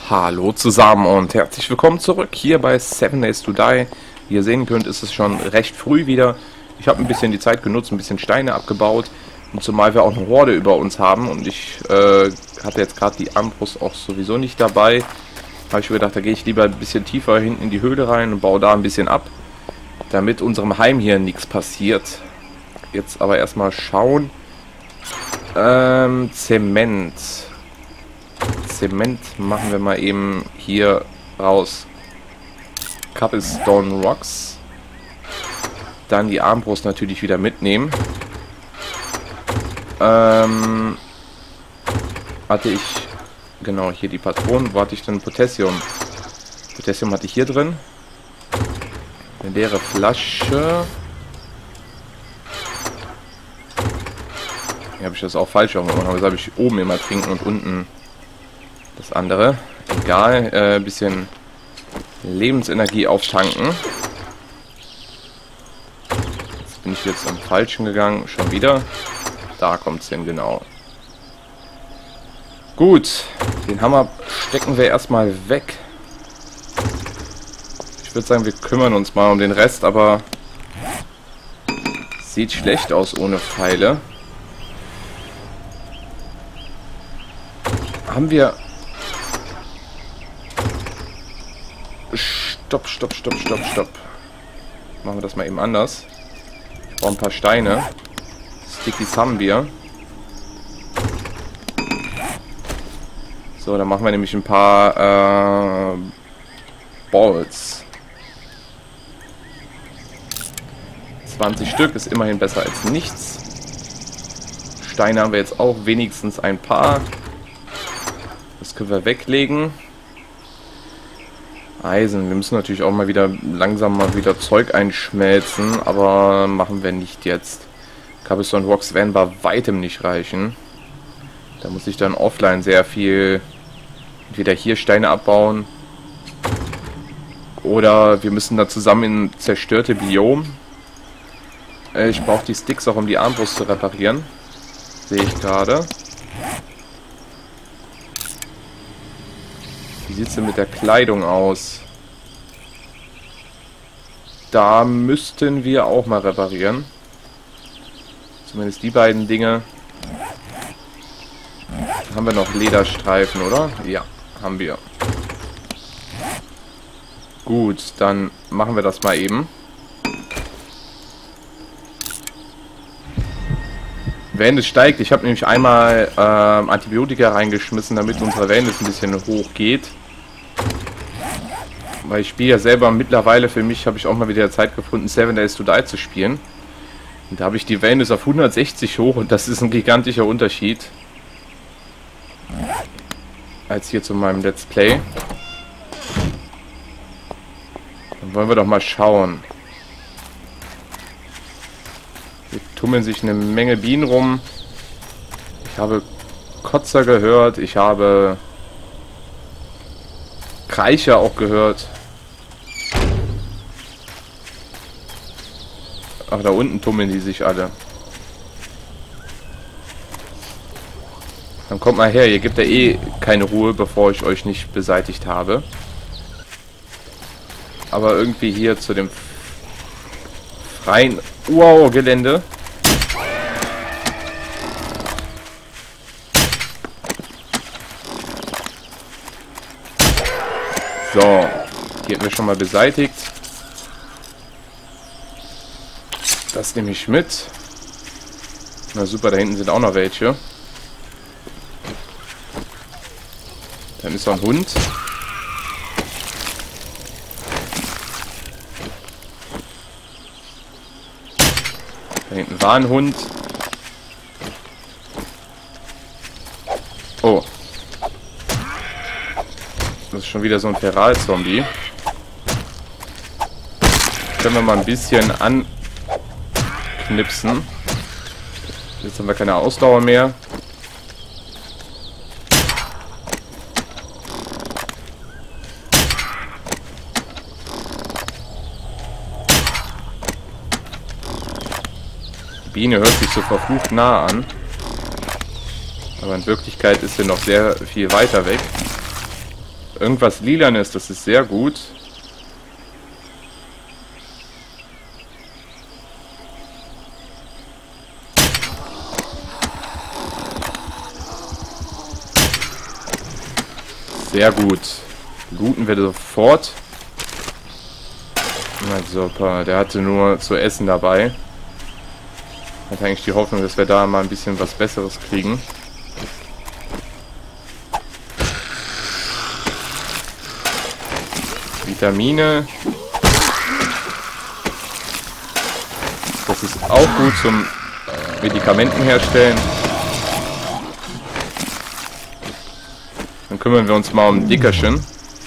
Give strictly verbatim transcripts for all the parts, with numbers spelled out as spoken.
Hallo zusammen und herzlich willkommen zurück hier bei Seven Days to Die. Wie ihr sehen könnt, ist es schon recht früh wieder. Ich habe ein bisschen die Zeit genutzt, ein bisschen Steine abgebaut. Und zumal wir auch eine Horde über uns haben und ich äh, hatte jetzt gerade die Armbrust auch sowieso nicht dabei, habe ich mir gedacht, da gehe ich lieber ein bisschen tiefer hinten in die Höhle rein und baue da ein bisschen ab, damit unserem Heim hier nichts passiert. Jetzt aber erstmal schauen. Ähm, Zement. Zement machen wir mal eben hier raus. Cobblestone Rocks. Dann die Armbrust natürlich wieder mitnehmen. Ähm, hatte ich, genau, hier die Patronen. Wo hatte ich denn Potassium? Potassium hatte ich hier drin. Eine leere Flasche. Hier habe ich das auch falsch aufgemacht. Das habe ich oben immer trinken und unten das andere. Egal, äh, bisschen Lebensenergie auftanken. Jetzt bin ich jetzt am Falschen gegangen. Schon wieder. Da kommt es hin, genau. Gut, den Hammer stecken wir erstmal weg. Ich würde sagen, wir kümmern uns mal um den Rest, aber sieht schlecht aus ohne Pfeile. Haben wir... Stopp, stopp, stopp, stopp, stopp. Machen wir das mal eben anders. Ich brauche ein paar Steine. Stickies haben wir. So, dann machen wir nämlich ein paar äh, Balls. zwanzig Stück ist immerhin besser als nichts. Steine haben wir jetzt auch wenigstens ein paar. Das können wir weglegen. Eisen. Wir müssen natürlich auch mal wieder langsam mal wieder Zeug einschmelzen, aber machen wir nicht jetzt. Cobblestone Rocks werden bei weitem nicht reichen. Da muss ich dann offline sehr viel entweder hier Steine abbauen oder wir müssen da zusammen in zerstörte Biom. Äh, ich brauche die Sticks auch, um die Armbrust zu reparieren. Sehe ich gerade. Wie sieht es denn mit der Kleidung aus? Da müssten wir auch mal reparieren. Zumindest die beiden Dinge. Haben wir noch Lederstreifen, oder? Ja, haben wir. Gut, dann machen wir das mal eben. Wenn es steigt, ich habe nämlich einmal ähm, Antibiotika reingeschmissen, damit unsere Wellness ein bisschen hoch geht. Weil ich spiele ja selber mittlerweile, für mich habe ich auch mal wieder Zeit gefunden, Seven Days to Die zu spielen. Und da habe ich die Wellness auf hundertsechzig hoch und das ist ein gigantischer Unterschied. Als hier zu meinem Let's Play. Dann wollen wir doch mal schauen. Hier tummeln sich eine Menge Bienen rum. Ich habe Kotzer gehört. Ich habe Kreischer auch gehört. Ach, da unten tummeln die sich alle. Dann kommt mal her. Ihr gebt ja eh keine Ruhe, bevor ich euch nicht beseitigt habe. Aber irgendwie hier zu dem freien Wow, Gelände. So, die hätten wir schon mal beseitigt. Das nehme ich mit. Na super, da hinten sind auch noch welche. Dann ist noch ein Hund. Da hinten war ein Hund. Oh. Das ist schon wieder so ein Feral-Zombie. Können wir mal ein bisschen anknipsen. Jetzt haben wir keine Ausdauer mehr. Die Biene hört sich so verflucht nah an. Aber in Wirklichkeit ist sie noch sehr viel weiter weg. Irgendwas Lilanes, das ist sehr gut. Sehr gut. Looten wir sofort. Na super, der hatte nur zu essen dabei. Hat eigentlich die Hoffnung, dass wir da mal ein bisschen was Besseres kriegen. Vitamine. Das ist auch gut zum Medikamenten herstellen. Dann kümmern wir uns mal um Dickerchen.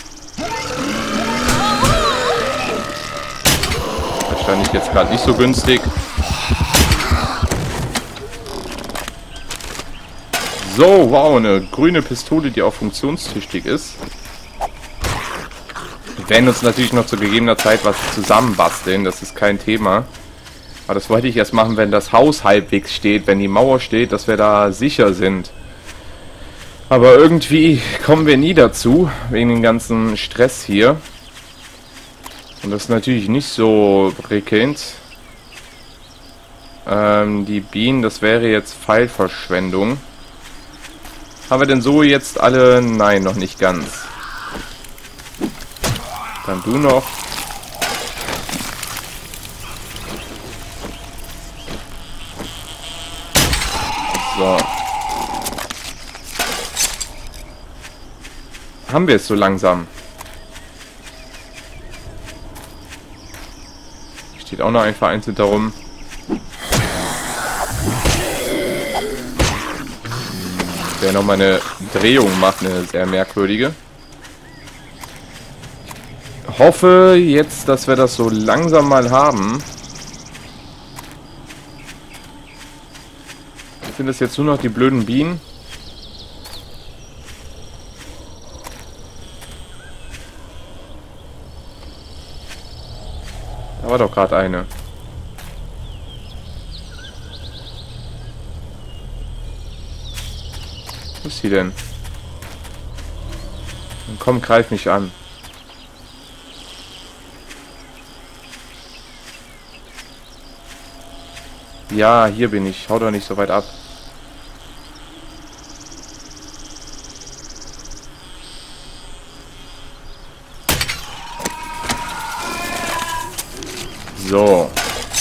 Wahrscheinlich jetzt gerade nicht so günstig. So, wow, eine grüne Pistole, die auch funktionstüchtig ist. Wir werden uns natürlich noch zu gegebener Zeit was zusammenbasteln, das ist kein Thema. Aber das wollte ich erst machen, wenn das Haus halbwegs steht, wenn die Mauer steht, dass wir da sicher sind. Aber irgendwie kommen wir nie dazu, wegen dem ganzen Stress hier. Und das ist natürlich nicht so prickelnd. Ähm, die Bienen, das wäre jetzt Pfeilverschwendung. Haben wir denn so jetzt alle? Nein, noch nicht ganz. Dann du noch. So. Haben wir es so langsam? Steht auch noch ein vereinzelt darum. Der noch mal eine Drehung macht, eine sehr merkwürdige. Ich hoffe jetzt, dass wir das so langsam mal haben. Sind das jetzt nur noch die blöden Bienen? Da war doch gerade eine. Wo ist sie denn? Dann komm, greif mich an. Ja, hier bin ich. Hau doch nicht so weit ab. So.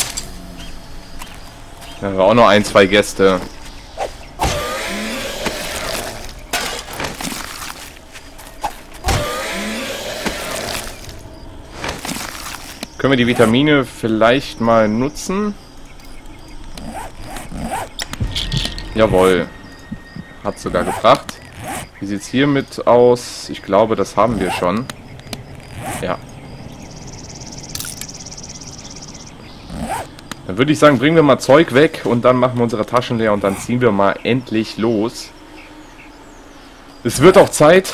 Da haben wir auch noch ein, zwei Gäste. Können wir die Vitamine vielleicht mal nutzen? Jawohl. Hat sogar gebracht. Wie sieht es hiermit aus? Ich glaube, das haben wir schon. Ja. Dann würde ich sagen, bringen wir mal Zeug weg und dann machen wir unsere Taschen leer und dann ziehen wir mal endlich los. Es wird auch Zeit.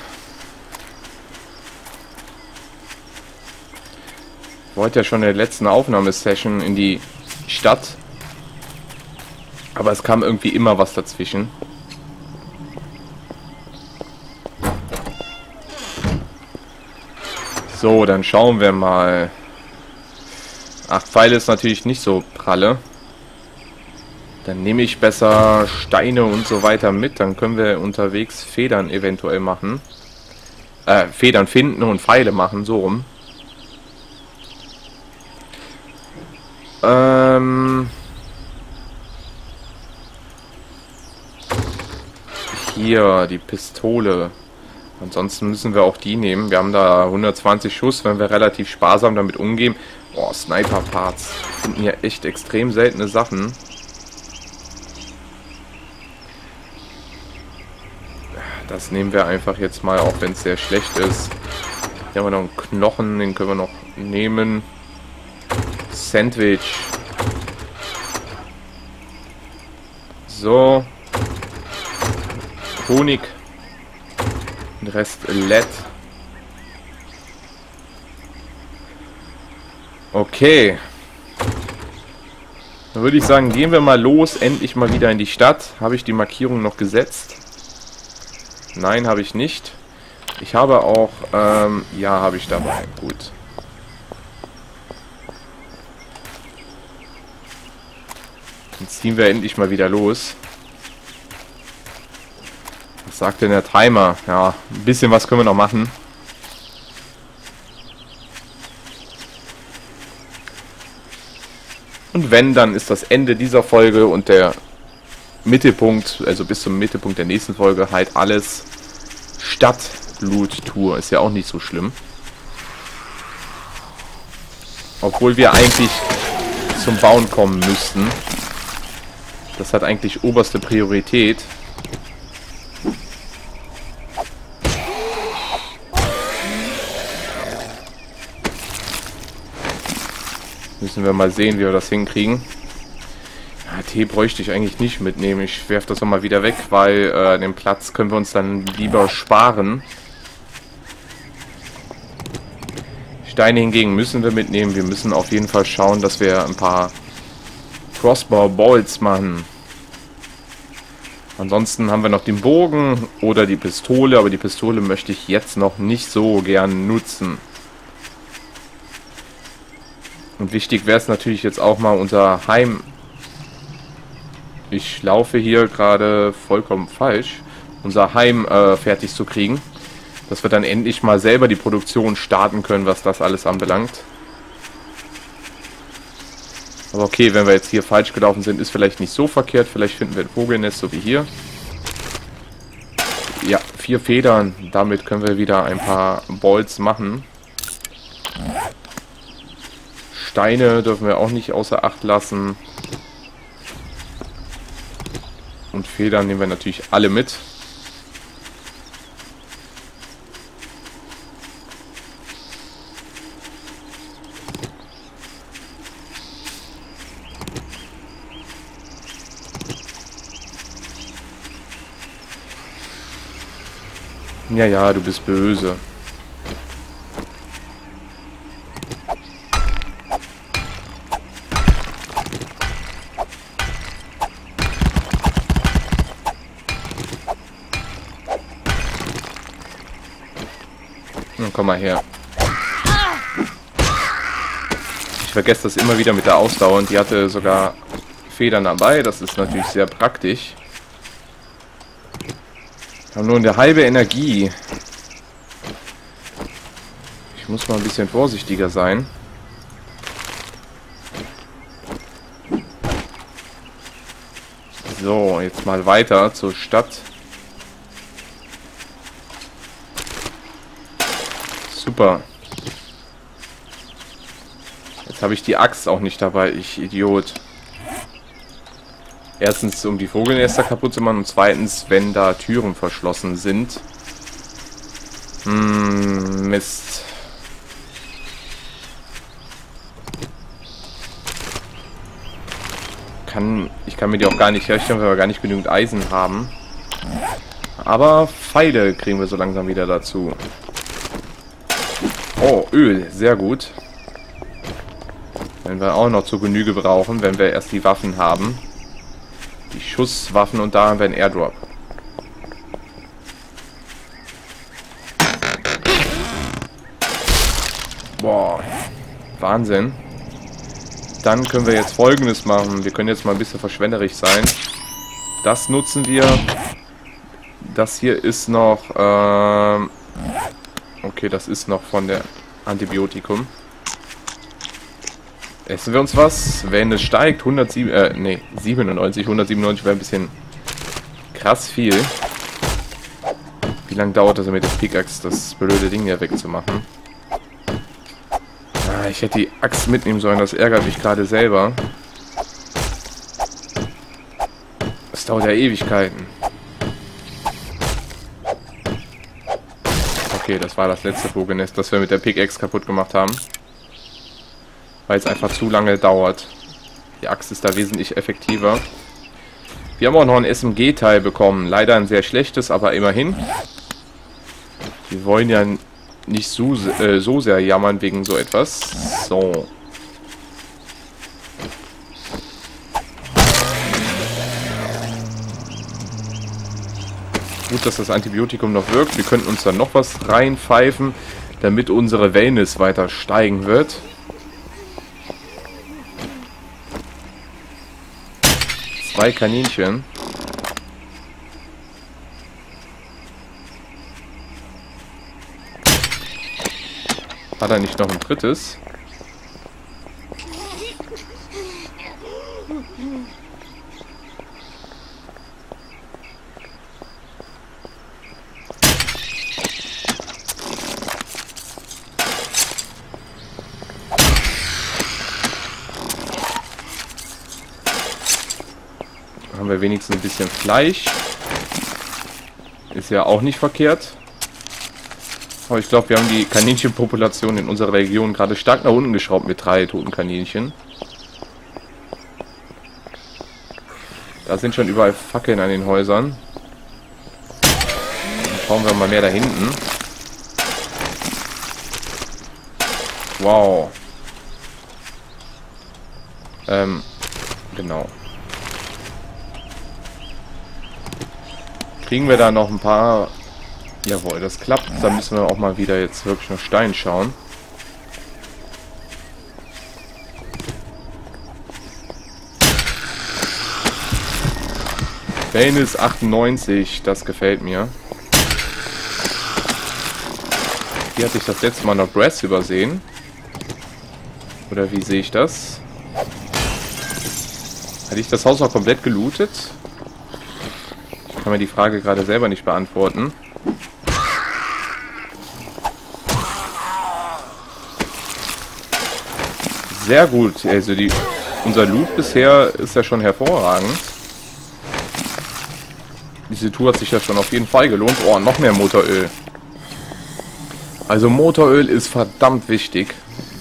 Ich wollte ja schon in der letzten Aufnahmesession in die Stadt. Aber es kam irgendwie immer was dazwischen. So, dann schauen wir mal. Ach, Pfeile ist natürlich nicht so pralle. Dann nehme ich besser Steine und so weiter mit. Dann können wir unterwegs Federn eventuell machen. Äh, Federn finden und Pfeile machen, so rum. Ähm... Hier, die Pistole. Ansonsten müssen wir auch die nehmen. Wir haben da hundertzwanzig Schuss, wenn wir relativ sparsam damit umgehen. Boah, Sniper-Parts. Sind hier echt extrem seltene Sachen. Das nehmen wir einfach jetzt mal, auch wenn es sehr schlecht ist. Hier haben wir noch einen Knochen, den können wir noch nehmen. Sandwich. So. Honig. Den Rest L E D. Okay. Dann würde ich sagen, gehen wir mal los, endlich mal wieder in die Stadt. Habe ich die Markierung noch gesetzt? Nein, habe ich nicht. Ich habe auch, ähm, ja, habe ich dabei. Gut. Dann ziehen wir endlich mal wieder los. Was sagt denn der Timer? Ja, ein bisschen was können wir noch machen. Und wenn, dann ist das Ende dieser Folge und der Mittelpunkt, also bis zum Mittelpunkt der nächsten Folge, halt alles Stadtloot-Tour. Ist ja auch nicht so schlimm. Obwohl wir eigentlich zum Bauen kommen müssten. Das hat eigentlich oberste Priorität. Müssen wir mal sehen, wie wir das hinkriegen. Ja, Tee bräuchte ich eigentlich nicht mitnehmen. Ich werfe das nochmal wieder weg, weil äh, den Platz können wir uns dann lieber sparen. Steine hingegen müssen wir mitnehmen. Wir müssen auf jeden Fall schauen, dass wir ein paar Crossbow Bolts machen. Ansonsten haben wir noch den Bogen oder die Pistole, aber die Pistole möchte ich jetzt noch nicht so gern nutzen. Und wichtig wäre es natürlich jetzt auch mal unser Heim... Ich laufe hier gerade vollkommen falsch. Unser Heim äh, fertig zu kriegen. Dass wir dann endlich mal selber die Produktion starten können, was das alles anbelangt. Aber okay, wenn wir jetzt hier falsch gelaufen sind, ist vielleicht nicht so verkehrt. Vielleicht finden wir ein Vogelnest, so wie hier. Ja, vier Federn. Damit können wir wieder ein paar Bolts machen. Steine dürfen wir auch nicht außer Acht lassen. Und Federn nehmen wir natürlich alle mit. Ja, ja, du bist böse. Nun komm mal her. Ich vergesse das immer wieder mit der Ausdauer und die hatte sogar Federn dabei. Das ist natürlich sehr praktisch. Wir haben nur eine halbe Energie. Ich muss mal ein bisschen vorsichtiger sein. So, jetzt mal weiter zur Stadt. Super. Jetzt habe ich die Axt auch nicht dabei, ich Idiot. Erstens, um die Vogelnester kaputt zu machen und zweitens, wenn da Türen verschlossen sind. Hm, Mist. Kann, ich kann mir die auch gar nicht herstellen, weil wir gar nicht genügend Eisen haben. Aber Pfeile kriegen wir so langsam wieder dazu. Oh, Öl, sehr gut. Wenn wir auch noch zur Genüge brauchen, wenn wir erst die Waffen haben. Die Schusswaffen und da haben wir einen Airdrop. Boah, Wahnsinn. Dann können wir jetzt Folgendes machen. Wir können jetzt mal ein bisschen verschwenderisch sein. Das nutzen wir. Das hier ist noch... Ähm okay, das ist noch von der Antibiotikum. Essen wir uns was? Wenn es steigt, hundertsieben, äh, nee, siebenundneunzig, hundertsiebenundneunzig wäre ein bisschen krass viel. Wie lange dauert das mit der Pickaxe, das blöde Ding hier wegzumachen? Ah, ich hätte die Axt mitnehmen sollen, das ärgert mich gerade selber. Das dauert ja Ewigkeiten. Okay, das war das letzte Vogelnest, das wir mit der Pickaxe kaputt gemacht haben. Weil es einfach zu lange dauert. Die Axt ist da wesentlich effektiver. Wir haben auch noch ein S M G-Teil bekommen. Leider ein sehr schlechtes, aber immerhin. Wir wollen ja nicht so, äh, so sehr jammern wegen so etwas. So. Gut, dass das Antibiotikum noch wirkt. Wir könnten uns dann noch was reinpfeifen, damit unsere Wellness weiter steigen wird. Zwei Kaninchen. Hat er nicht noch ein drittes? Haben wir wenigstens ein bisschen Fleisch. Ist ja auch nicht verkehrt. Aber ich glaube, wir haben die Kaninchenpopulation in unserer Region gerade stark nach unten geschraubt mit drei toten Kaninchen. Da sind schon überall Fackeln an den Häusern. Dann schauen wir mal mehr da hinten. Wow. Ähm, genau. Kriegen wir da noch ein paar... Jawohl, das klappt. Da müssen wir auch mal wieder jetzt wirklich nach Stein schauen. Wellness achtundneunzig, das gefällt mir. Hier hatte ich das letzte Mal noch Breath übersehen. Oder wie sehe ich das? Hatte ich das Haus auch komplett gelootet? Ich kann mir die Frage gerade selber nicht beantworten. Sehr gut, also die, unser Loot bisher ist ja schon hervorragend. Diese Tour hat sich ja schon auf jeden Fall gelohnt. Oh, noch mehr Motoröl. Also Motoröl ist verdammt wichtig.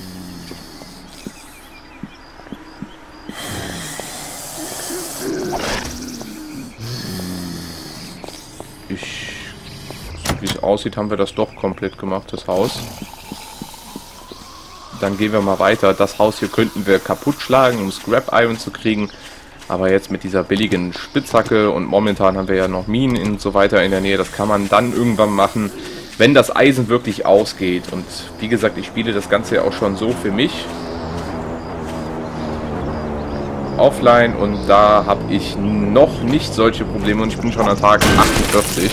Ich, so wie es aussieht, haben wir das doch komplett gemacht, das Haus. Dann gehen wir mal weiter. Das Haus hier könnten wir kaputt schlagen, um Scrap Iron zu kriegen. Aber jetzt mit dieser billigen Spitzhacke und momentan haben wir ja noch Minen und so weiter in der Nähe. Das kann man dann irgendwann machen, wenn das Eisen wirklich ausgeht. Und wie gesagt, ich spiele das Ganze ja auch schon so für mich. Offline und da habe ich noch nicht solche Probleme und ich bin schon an Tag achtundvierzig.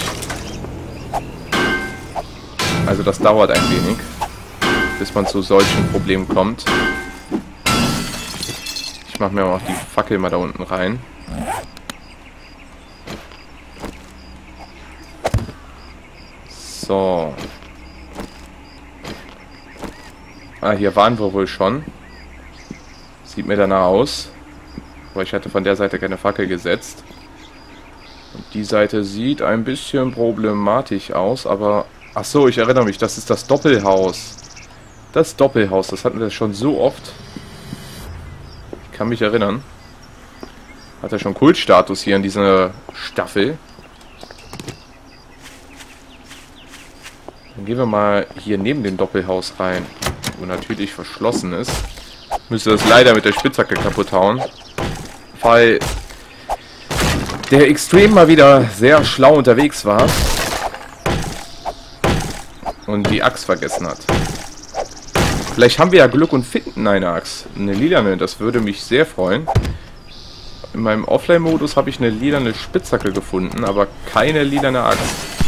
Also das dauert ein wenig, bis man zu solchen Problemen kommt. Ich mache mir auch die Fackel mal da unten rein. So. Ah, hier waren wir wohl schon. Sieht mir danach aus. Aber ich hatte von der Seite keine Fackel gesetzt. Und die Seite sieht ein bisschen problematisch aus, aber... Ach so, ich erinnere mich, das ist das Doppelhaus. Das Doppelhaus, das hatten wir schon so oft. Ich kann mich erinnern. Hat er schon Kultstatus hier in dieser Staffel. Dann gehen wir mal hier neben dem Doppelhaus rein, wo natürlich verschlossen ist. Müsste das leider mit der Spitzhacke kaputt hauen, weil der Extrem mal wieder sehr schlau unterwegs war und die Axt vergessen hat. Vielleicht haben wir ja Glück und finden eine Axt. Eine lilane, das würde mich sehr freuen. In meinem Offline-Modus habe ich eine lilane Spitzhacke gefunden, aber keine lilane Axt.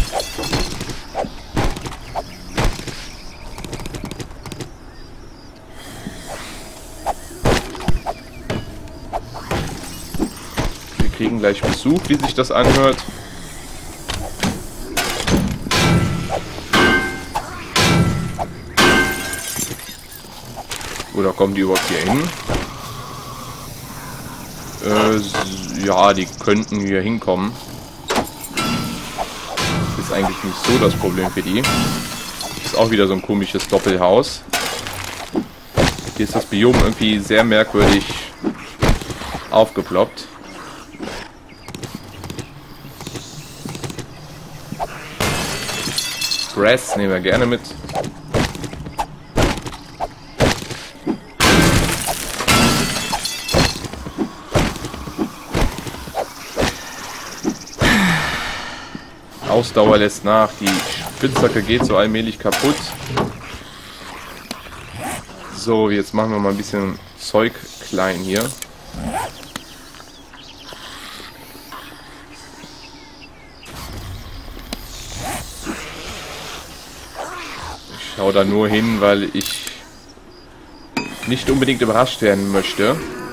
Wir kriegen gleich Besuch, wie sich das anhört. Oder kommen die überhaupt hier hin? Äh, ja, die könnten hier hinkommen. Ist eigentlich nicht so das Problem für die. Ist auch wieder so ein komisches Doppelhaus. Hier ist das Biom irgendwie sehr merkwürdig aufgeploppt. Grass nehmen wir gerne mit. Ausdauer lässt nach. Die Spitzhacke geht so allmählich kaputt. So, jetzt machen wir mal ein bisschen Zeug klein hier. Ich schaue da nur hin, weil ich nicht unbedingt überrascht werden möchte.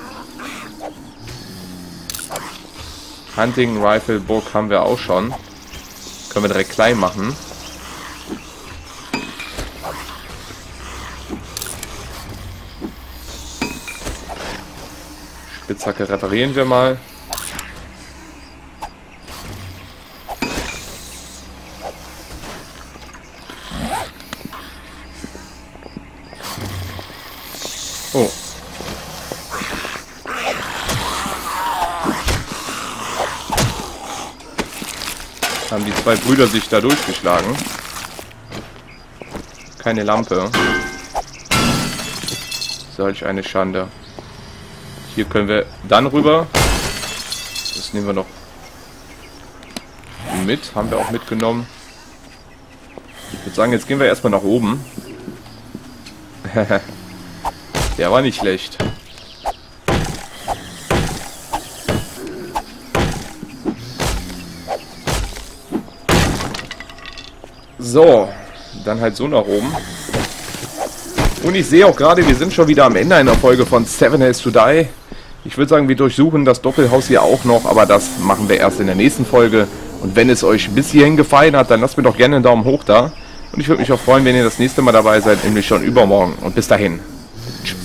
Hunting Rifle Book haben wir auch schon. Können wir direkt klein machen. Spitzhacke reparieren wir mal. Oh. Haben die zwei Brüder sich da durchgeschlagen. Keine Lampe. Solch eine Schande. Hier können wir dann rüber. Das nehmen wir noch mit. Haben wir auch mitgenommen. Ich würde sagen, jetzt gehen wir erstmal nach oben. Der war nicht schlecht. So, dann halt so nach oben. Und ich sehe auch gerade, wir sind schon wieder am Ende einer Folge von Seven Days to Die. Ich würde sagen, wir durchsuchen das Doppelhaus hier auch noch, aber das machen wir erst in der nächsten Folge. Und wenn es euch bis hierhin gefallen hat, dann lasst mir doch gerne einen Daumen hoch da. Und ich würde mich auch freuen, wenn ihr das nächste Mal dabei seid, nämlich schon übermorgen. Und bis dahin. Tschüss.